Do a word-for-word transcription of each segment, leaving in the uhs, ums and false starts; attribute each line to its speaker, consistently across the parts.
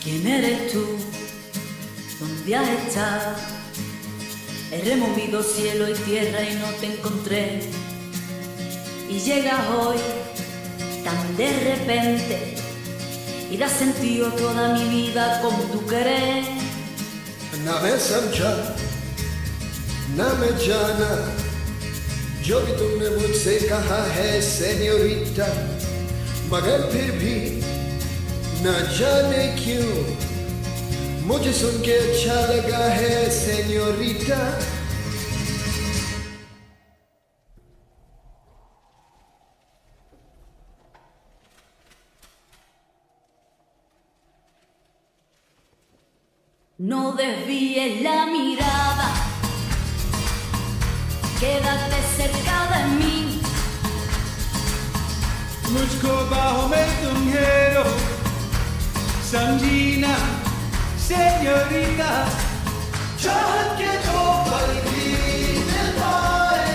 Speaker 1: ¿Quién eres tú? ¿Dónde has estado? He removido cielo y tierra y no te encontré. Y llegas hoy tan de repente y das sentido toda mi vida como tú querés.
Speaker 2: ना मैं समझा ना मैं जाना जो भी तुमने मुझसे कहा है सेन्योरिटा, मगर फिर भी ना जाने क्यों मुझे सुन के अच्छा लगा है senorita.
Speaker 1: No desvíes la mirada, quédate cerca de mí.
Speaker 3: मुझको बाहों में तुम घेरो, समझी ना सेन्योरिटा।
Speaker 2: चाहत के दो पल भी मिल पाए,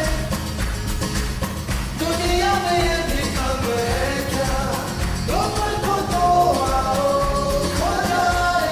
Speaker 2: दुनिया में ये भी कम है क्या? दो पल को तो आओ खो जाए,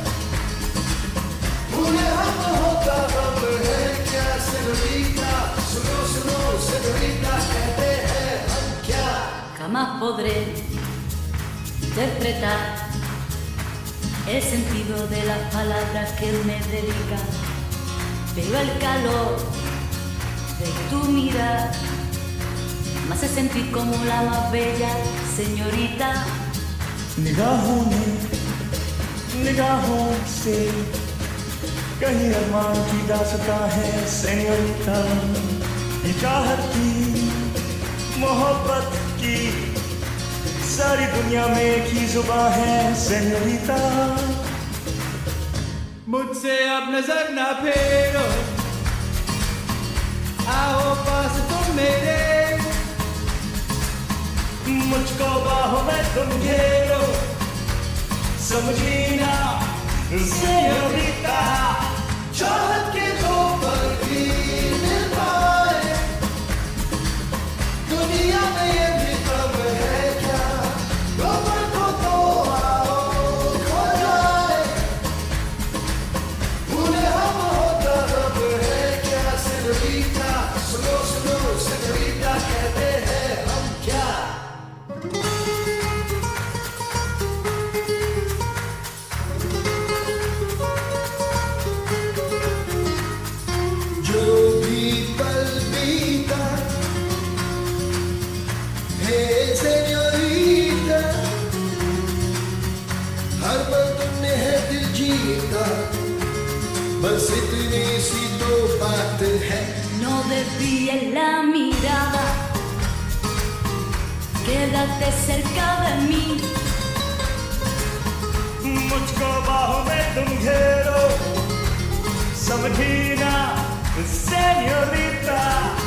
Speaker 2: भूले हम होता हम है क्या? सेन्योरिटा सुनो सुनो सेन्योरिटा, कहते हैं हम क्या?
Speaker 1: Jamás podré interpretar el sentido de las palabras que me dedicas, pero el calor de tu mirada me hace sentir como la más bella señorita.
Speaker 4: निगाहों ने निगाहों से कहीं अरमान की दास्तां है सेन्योरिटा। ये चाहत की मोहब्बत की सारी दुनिया में एक ही जुबां है सेन्योरिटा।
Speaker 3: मुझसे अब नजर ना फेरो, आओ पास तुम मेरे।
Speaker 4: मुझको बाहों में तुम घेरो, समझी ना सेन्योरिटा।
Speaker 2: चाहत के दो पल भी मिल पाए, दुनिया में ये भी कम है क्या? दो पल को तो आओ खो जाए, भूले हम होता रब है क्या? सेन्योरिटा सुनो सुनो सेन्योरिटा, कहते हैं हम क्या? जो भी पल बीता है सेन्योरिटा, हर पल तुमने है दिल जीता, बस इतनी सी तो बात है।
Speaker 1: No desvíes la mirada, quédate cerca de mí.
Speaker 4: मुझको बाहों में तुम घेरो, समझी ना सेन्योरिटा।